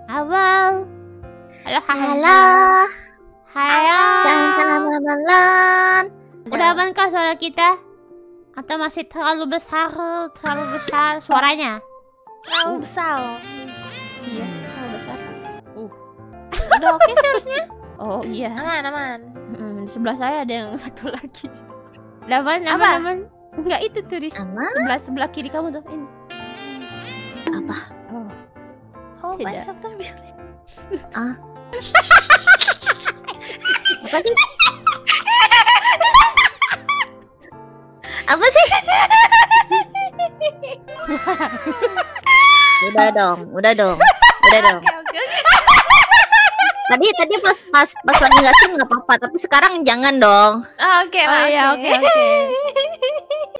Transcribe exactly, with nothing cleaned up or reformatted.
Halo. Halo, Halo. Halo. Selamat malam. Udah aman kah suara kita? Atau masih terlalu besar, terlalu besar suaranya? Terlalu besar. Iya, terlalu besar. Uh. Udah oke sih harusnya. Oh iya. Aman, aman. Hmm, di sebelah saya ada yang satu lagi. Udah aman, aman, Apa? aman. Enggak, itu turis. Aman. Sebelah sebelah kiri kamu tuh. Ini. Apa? Oh. Oh, Tidak. banyak dokter bilang. Ah. Apa sih? Apa sih? Udah dong, udah dong, udah dong. Oke, oke, oke. Tadi tadi pas pas pas lagi nggak sim nggak apa-apa, tapi sekarang jangan dong. Ah, Oke, Oh iya, oke, oke.